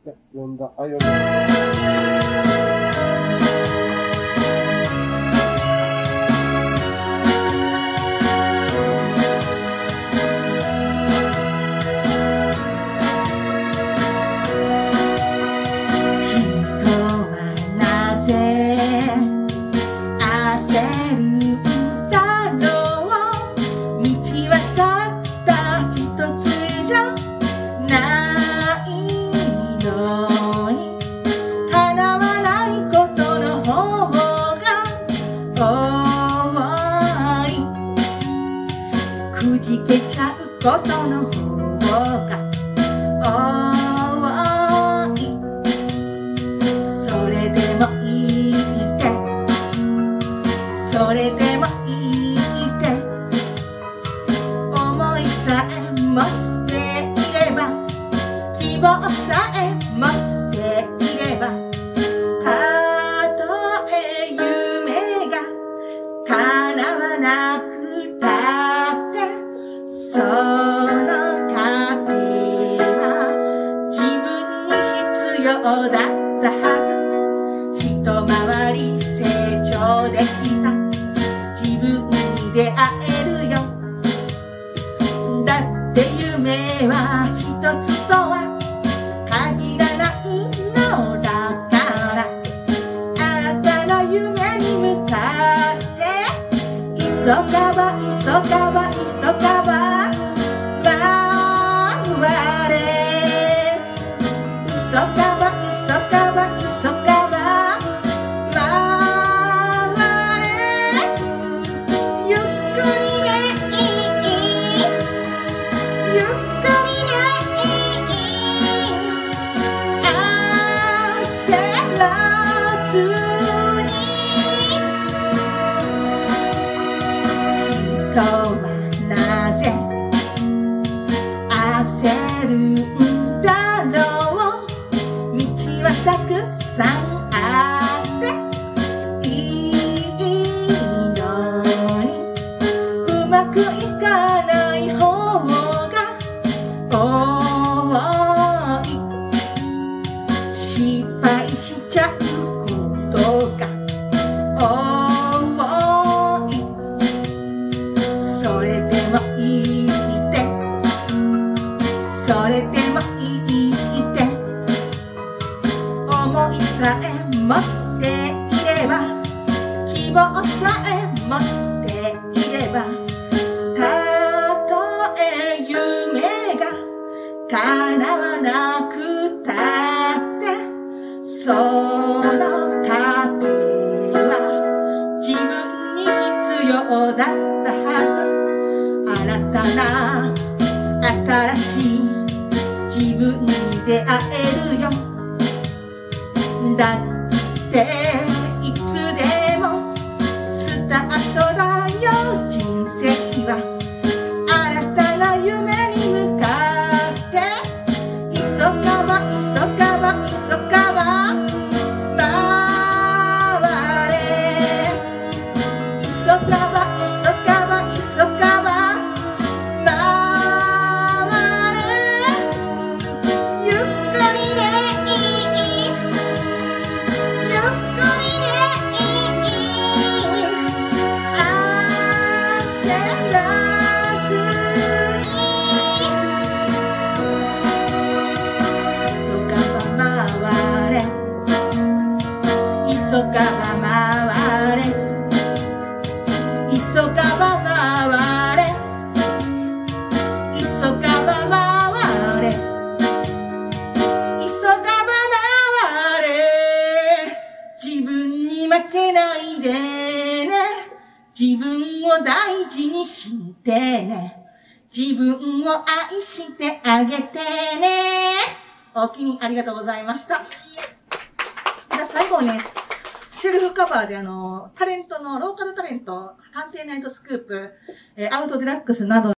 呼んだ。呼んだ。 くじけちゃうことの方が多い。それでもいいってそれでもいいって思いさえ持っていれば希望さえ持っていればたとえ夢が叶わなくたってその過程は自分に必要だったはず。一回り成長できた自分に出会えるよ。だって夢は一つとは限らないのだから新たな夢に向かって急がば急がば急がば人はなぜ焦るんだろう。道はたくさんあっていいのにうまくいかない方が多い。失敗しちゃうことが多い。それでもいいってそれでもいいって思いさえ持っていれば希望さえ持っていればたとえ夢が叶わなくたってその過程は自分に必要だったはず。新たな新しい自分に出会えるよ。だっていつでもスタートだよ。人生は新たな夢に向かって急がば急がば急がば回れ。急がば急がば急がば急がば回れ急がば回れ急がば回れ急がば回れ。自分に負けないでね。自分を大事にしてね。自分を愛してあげてね。お気にありがとうございました。じゃあ最後ね、セルフカバーでタレントの、ローカルタレント、探偵ナイトスクープ、アウトデラックスなど